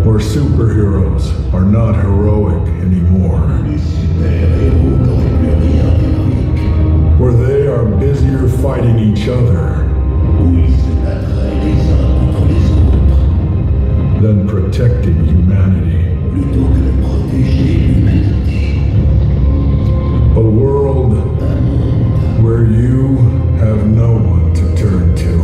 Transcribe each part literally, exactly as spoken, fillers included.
Where superheroes are not heroic anymore. Where they are busier fighting each other than protecting humanity. A world where you have no one to turn to.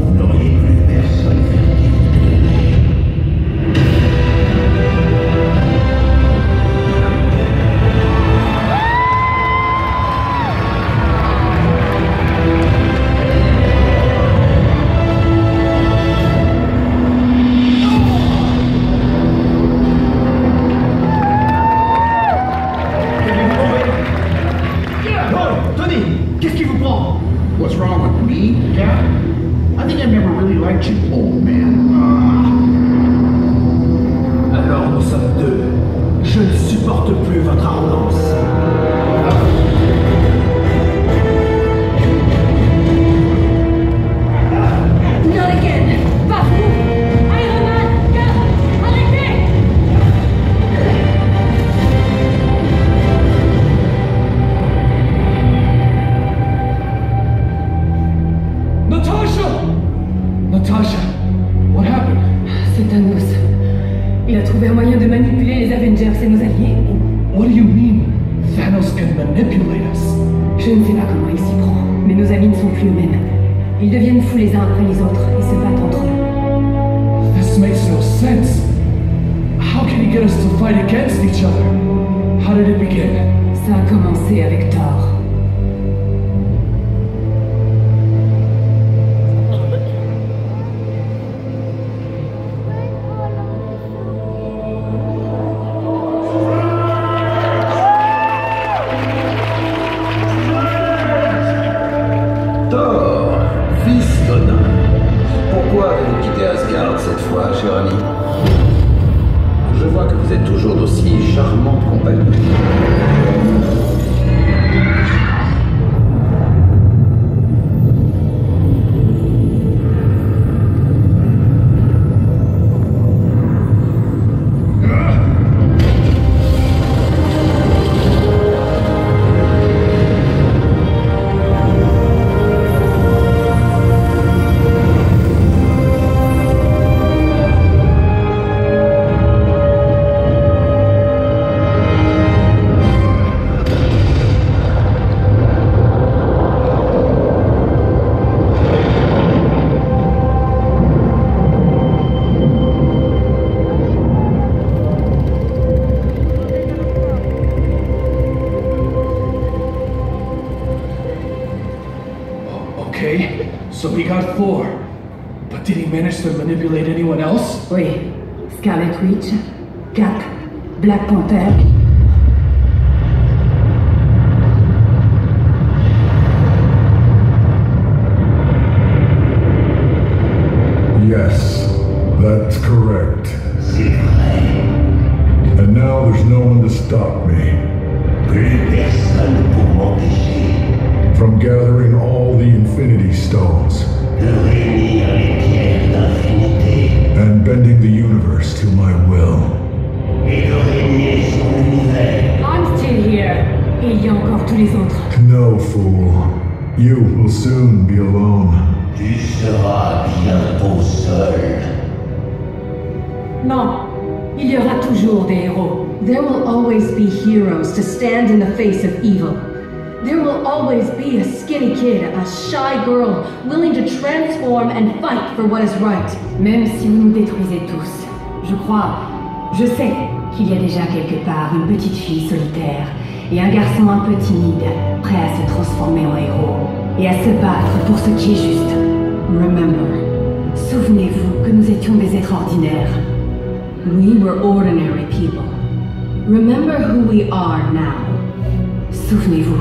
What's wrong with me? Yeah? I think I've never really liked you, old man. Alors nous sommes deux. Je ne supporte plus votre arrogance. Not again! Pas vous! Iron Man! Cap! Arrêtez! Natasha! Natasha! What happened? C'est Thanos. Il a trouvé un moyen de manipuler les Avengers et nos alliés. What do you mean? Thanos can manipulate us. Je ne sais pas comment il s'y prend, mais nos amis ne sont plus eux-mêmes. Ils deviennent fous les uns après les autres et se battent entre eux. This makes no sense. How can he get us to fight against each other? How did it begin? Ça a commencé avec Thor. Thor, fils d'Odin. Pourquoi avez-vous quitté Asgard cette fois, cher ami? Je vois que vous êtes toujours d'aussi charmante compagnie. Okay, so he got Thor. But did he manage to manipulate anyone else? Oui. Scarlet Witch, Cap, Black Panther. Yes, that's correct. And now there's no one to stop me from gathering all the Infinity Stones and bending the universe to my will. I'm still here. Et il y a encore tous les autres. No, fool. You will soon be alone. Tu seras bientôt seul. Non. Il y aura toujours des héros. There will always be heroes to stand in the face of evil. There will always be a skinny kid, a shy girl, willing to transform and fight for what is right. Même si vous nous détruisez tous, je crois, je sais qu'il y a déjà quelque part une petite fille solitaire et un garçon un peu timide, prêt à se transformer en héros et à se battre pour ce qui est juste. Remember, souvenez-vous que nous étions des êtres ordinaires. We were ordinary people. Remember who we are now. Souvenez-vous.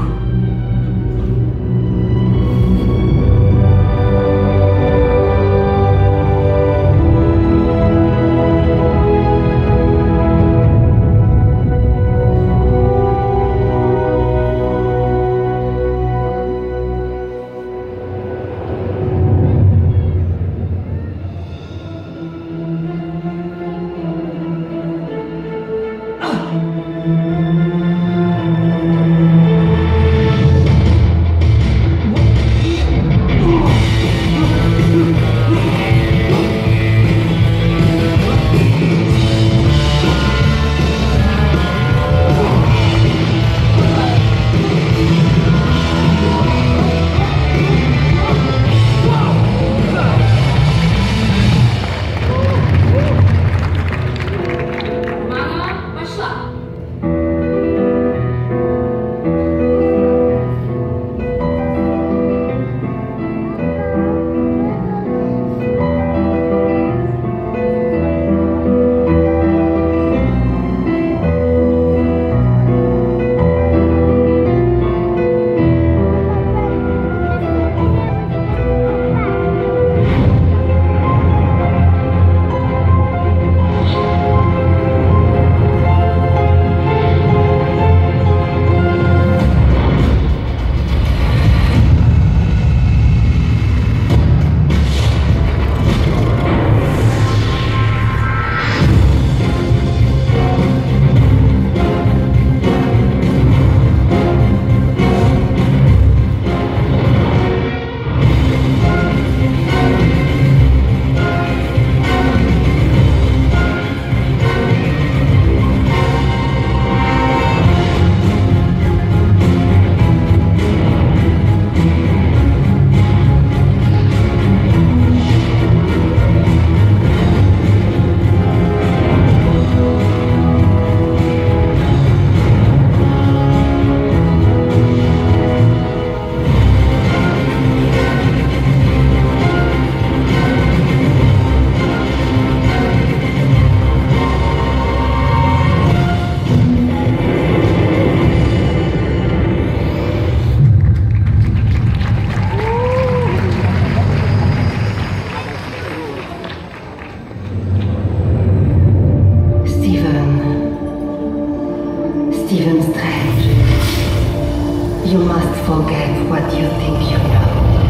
You must forget what you think you know.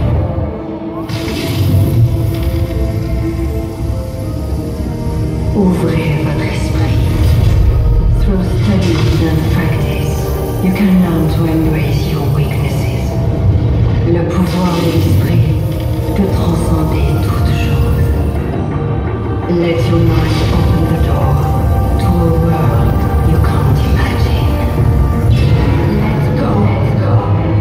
Ouvrez votre esprit. Through study and practice, you can learn to embrace your weaknesses. Le pouvoir de l'esprit peut transcender toute chose. Let your mind open the door to a world you can't imagine. Let go. Let go.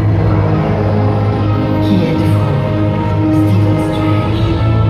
Qui êtes-vous, Stephen Strange?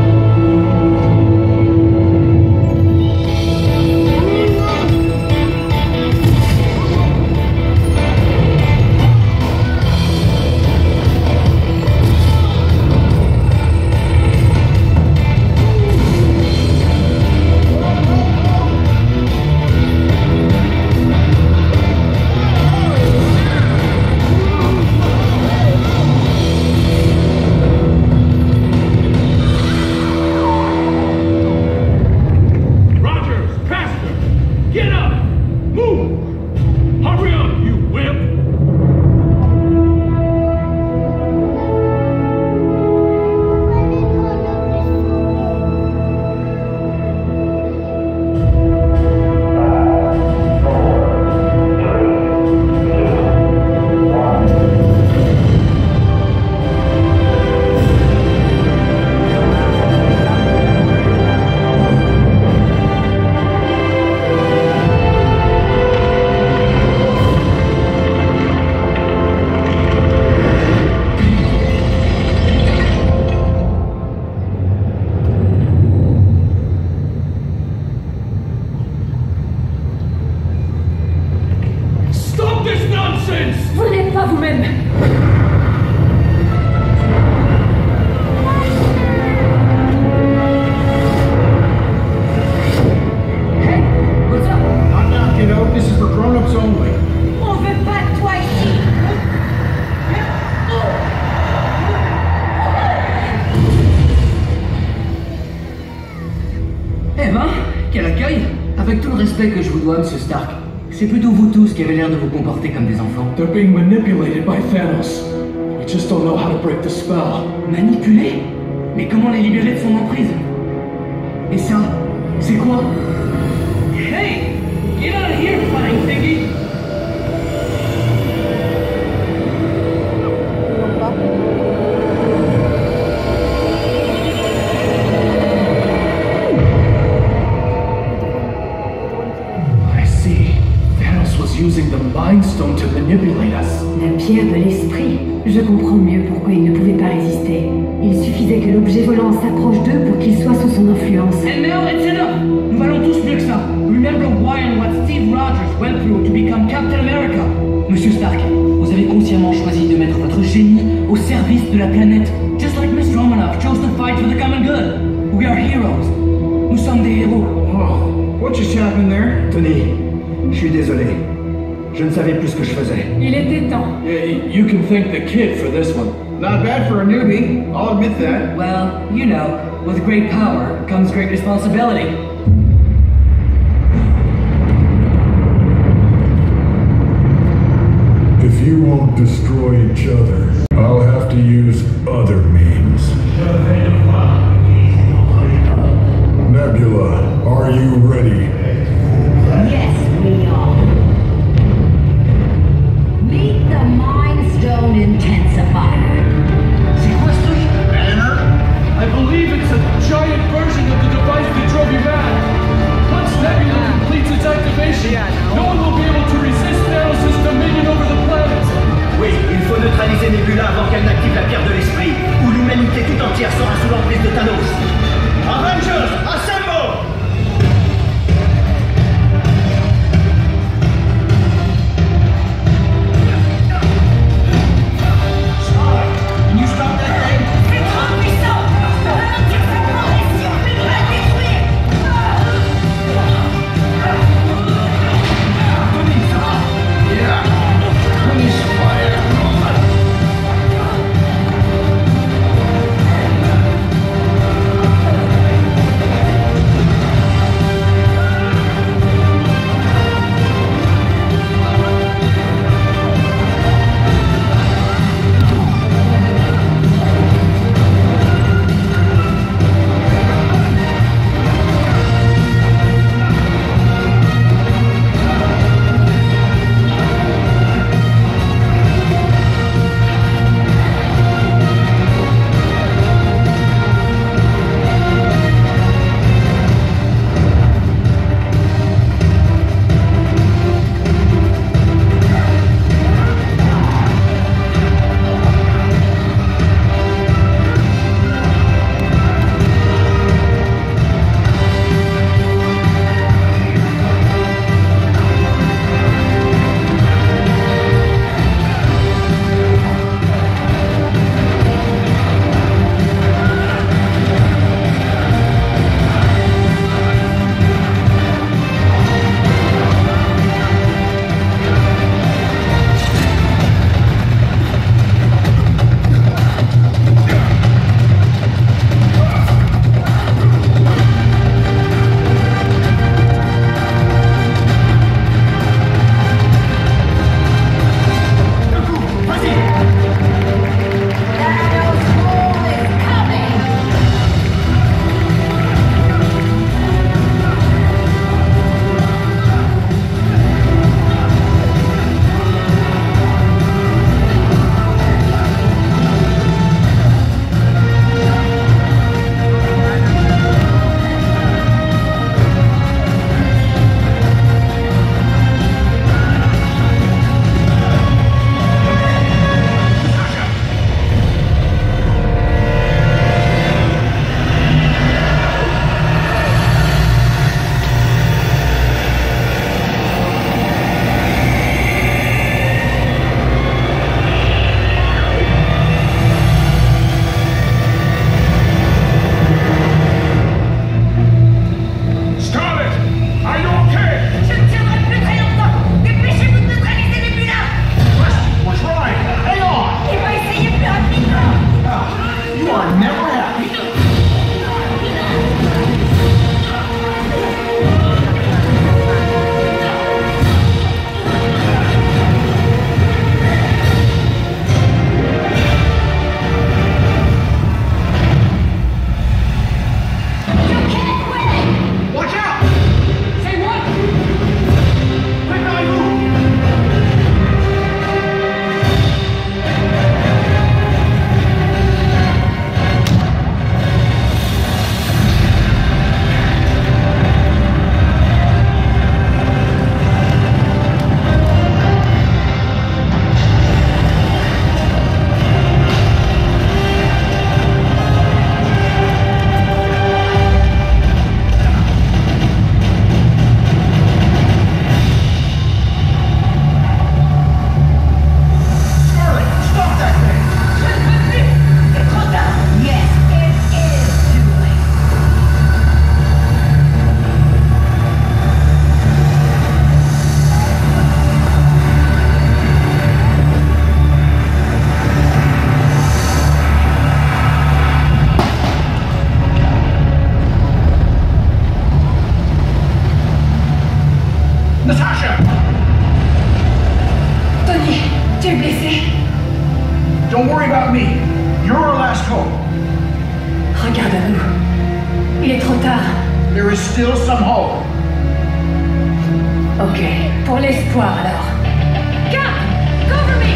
Vous n'êtes pas vous-même. Hey, what's up? Not now, kiddo. This is for grown-ups only. On veut pas de toi ici. Eh ben, quel accueil! Avec tout le respect que je vous dois, Monsieur Stark, c'est plutôt vous tous qui avez l'air de vous comporter comme des enfants. They're being manipulated by Thanos. We just don't know how to break the spell. Manipulés? Mais comment les libérer de son emprise? Et ça, c'est quoi? Hey! Get out of here, flying thingy! Using the Mind Stone to manipulate us. La pierre de l'esprit. Je comprends mieux pourquoi il ne pouvait pas résister. Il suffisait que l'objet volant s'approche d'eux pour qu'il soit sous son influence. And now it's enough! Nous valons tous mieux que ça. Remember why and what Steve Rogers went through to become Captain America. Monsieur Stark, vous avez consciemment choisi de mettre votre génie au service de la planète. Just like Miss Romanoff chose to fight for the common good. We are heroes. Nous sommes des héros. Oh, what just happened there? Tony, je suis désolé. Je ne savais plus ce que je faisais. Il était temps. Yeah, you can thank the kid for this one. Not bad for a newbie. I'll admit that. Well, you know, with great power comes great responsibility. If you won't destroy each other, I'll have to use other means. Nebula, are you ready? Yes, we are. Meet the Mind Stone Intensifier. C'est quoi ce truc? Banner? I believe it's a giant version of the device that drove you mad. Once Nebula completes its activation, no one will be able to resist Thanos' dominion over the planet. Oui, il faut neutraliser Nebula avant qu'elle n'active la pierre de l'esprit, ou l'humanité tout entière sera sous l'emprise de Thanos. Avengers, assemble! Natasha! Tony, tu es blessé? Don't worry about me. You're our last hope. Regarde à nous. Il est trop tard. There is still some hope. Ok, pour l'espoir alors. Cap! Cover me!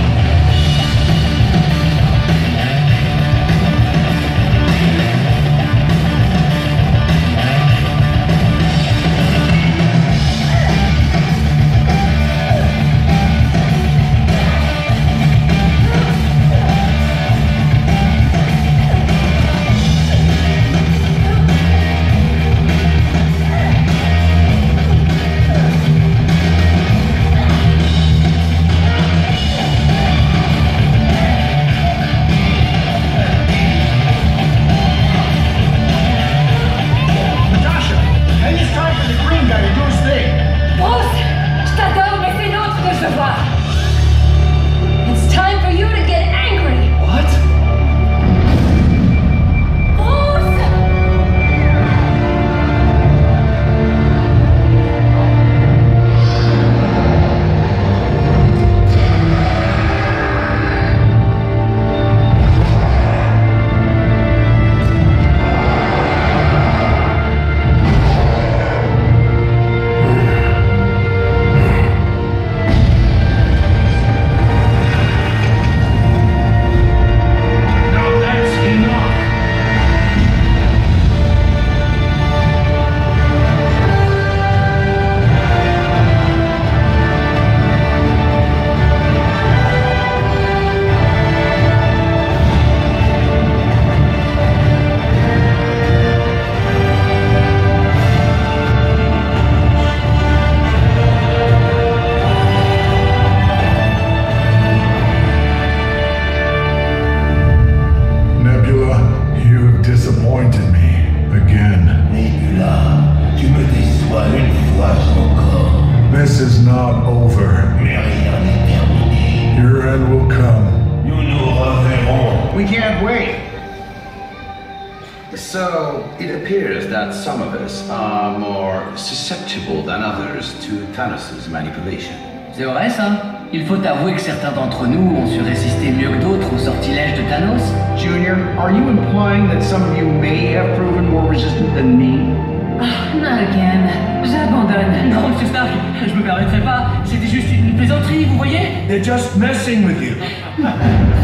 This is not over. Mais rien n'est terminé. Your end will come. Nous nous reverrons. We can't wait. So, it appears that some of us are more susceptible than others to Thanos' manipulation. C'est vrai ça? Il faut avouer que certains d'entre nous ont su résister mieux que d'autres aux sortilèges de Thanos. Junior, are you implying that some of you may have proven more resistant than me? Oh, not again. J'abandonne. Non, monsieur Stark, je me permettrai pas. C'était juste une plaisanterie, vous voyez? They're just messing with you.